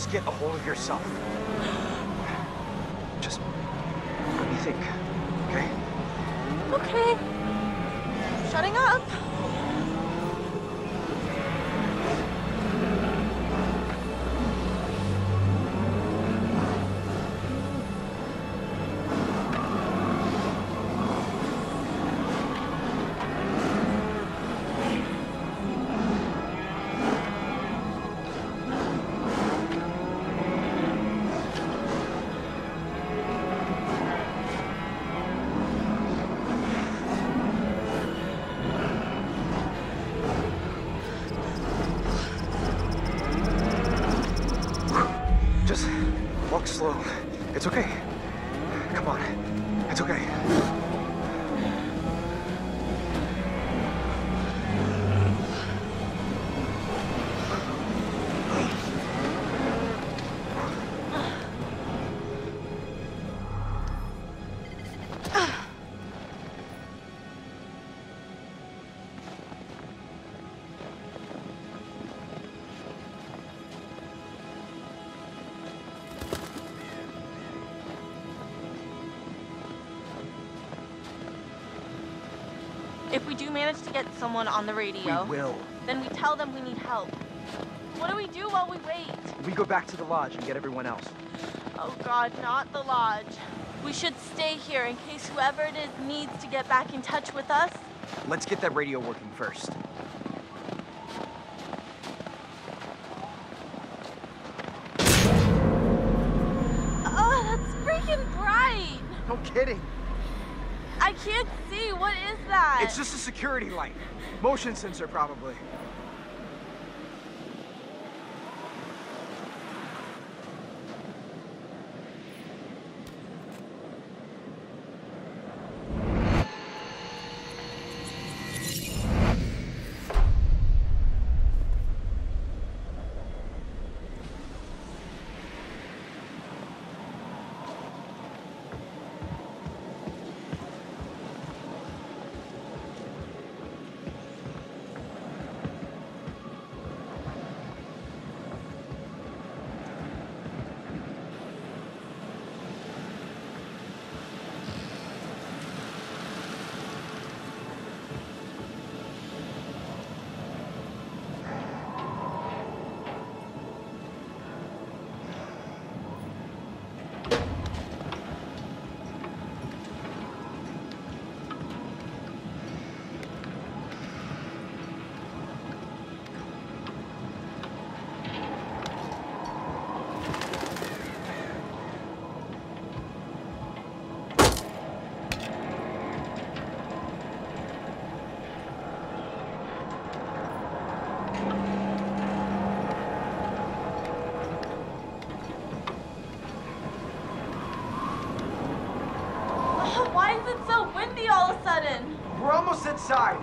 Just get a hold of yourself. Just let me think, okay? Okay. Shutting up. Just walk slow. It's okay. Come on. It's okay. If we do manage to get someone on the radio, We will. then we tell them we need help. What do we do while we wait? We go back to the lodge and get everyone else. Oh God, not the lodge. We should stay here in case whoever it is needs to get back in touch with us. Let's get that radio working first. Oh, that's freaking bright! No kidding. I can't see. What is that? It's just a security light. Motion sensor, probably. Why is it so windy all of a sudden? We're almost inside.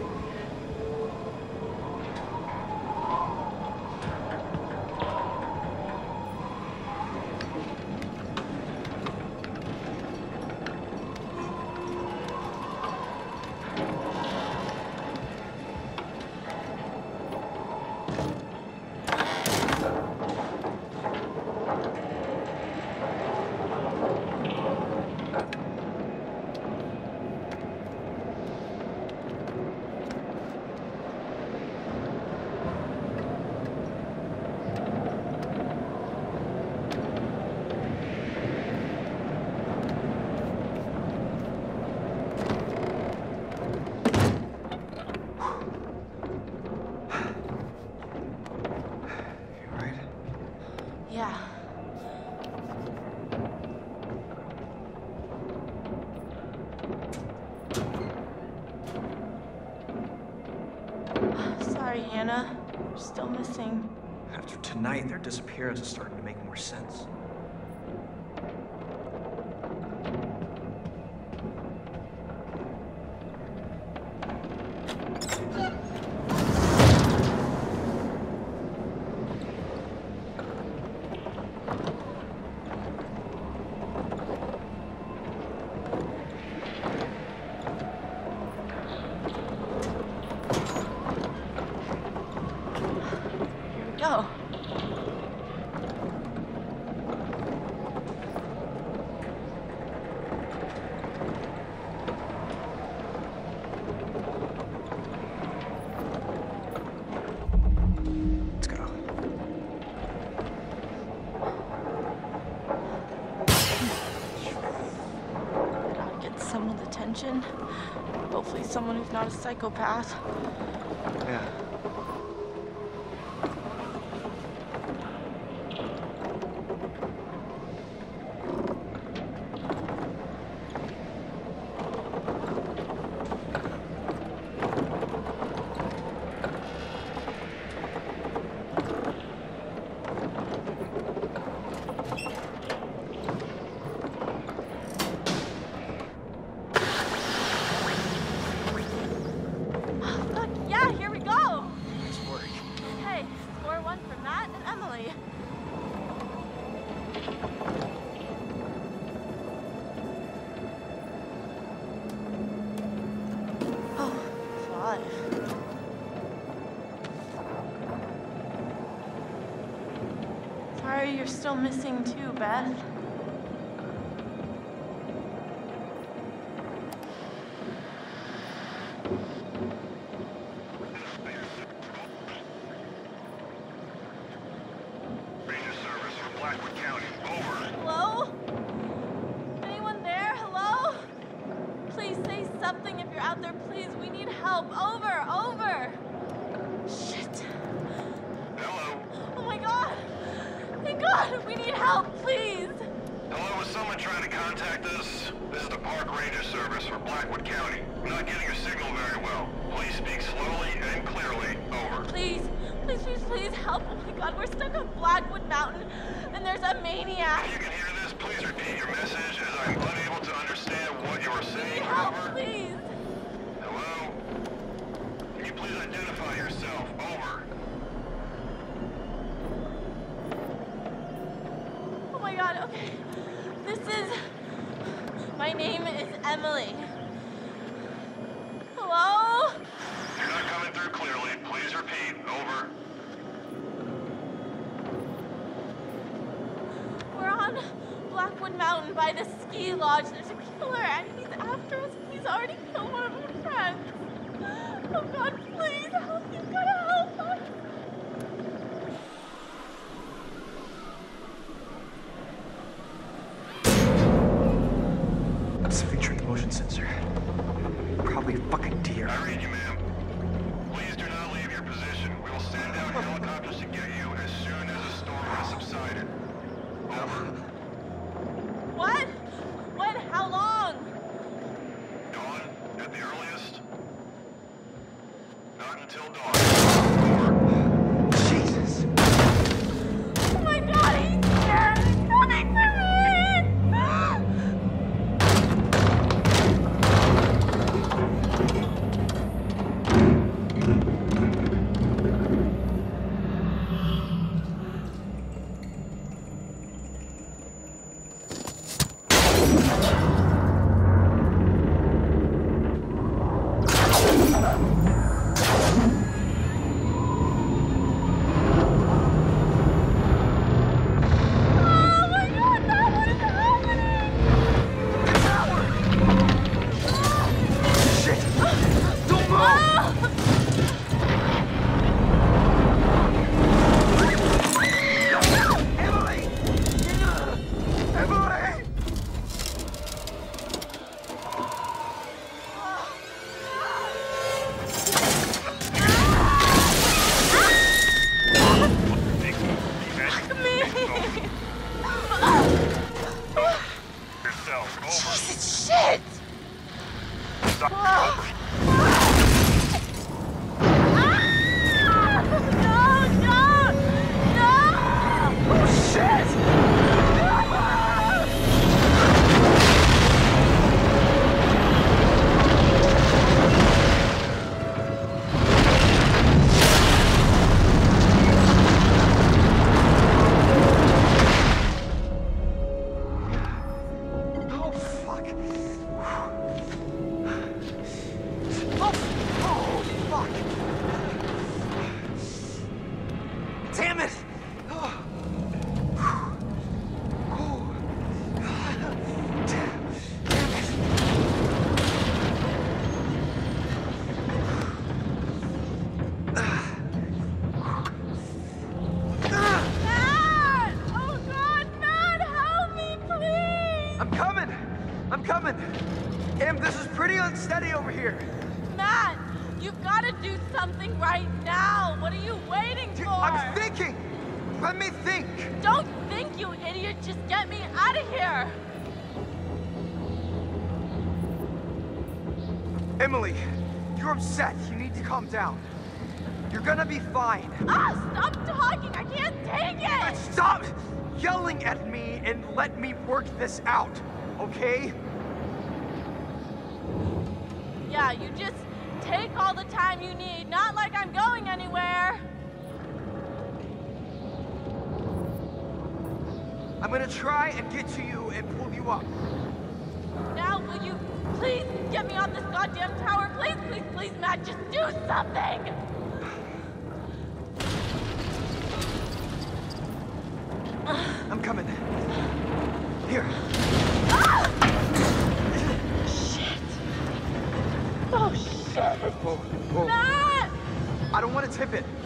Yeah. Sorry, Hannah. We're still missing. After tonight, their disappearance is starting to make more sense. Here we go. attention. Hopefully someone who's not a psychopath. Yeah. Sorry you're still missing too, Beth. Ranger service from Blackwood County. Over. Hello? Anyone there? Hello? Please say something if you're out there, please. We need help. Over, over. Shit. Hello? Oh my god. Thank God, we need help, please. Hello, is someone trying to contact us? This is the Park Ranger service for Blackwood County. I'm not getting your signal very well. Please speak slowly and clearly. Over. Please, please, please, please help. Oh my god, we're stuck on Blackwood Mountain and there's a maniac. If you can hear this, please repeat your message as I'm unable to understand what you are We saying. need help, Over. please. Hello? Can you please identify yourself? Over. Oh my god, okay. My name is Emily. Hello? You're not coming through clearly. Please repeat. Over. We're on Blackwood Mountain by the ski lodge. There's a killer and he's after us. He's already killed one of our friends. Oh god, please help. You've gotta help us. Something tripped the motion sensor. Probably a fucking deer. I read you, ma'am. Please do not leave your position. We will send out helicopters to get you as soon as the storm has subsided. Over. What? What? How long? Dawn, at the earliest. Not until dawn. Over. Jesus! Oh my god, he's here! He's coming for me! Yourself. Over. Jesus, shit! Stop. Oh shit! Oh fuck! Oh fuck! Damn it! Oh. Oh. Damn it! Matt! Oh God, Matt, help me, please! I'm coming! I'm coming! Em, this is pretty unsteady over here. Matt, you've got to do something right now. What are you waiting for? I'm thinking. Let me think. Don't think, you idiot. Just get me out of here. Emily, you're upset. You need to calm down. You're gonna be fine. Ah, stop talking. I can't take it. Stop yelling at me and let me work this out, okay? Yeah, you just take all the time you need. Not like I'm going anywhere. I'm gonna try and get to you and pull you up. Now, will you please get me off this goddamn tower? Please, please, please, Matt, just do something! I'm coming. Here. Ah! Shit. Oh, shit. Whoa, whoa. Matt! I don't want to tip it.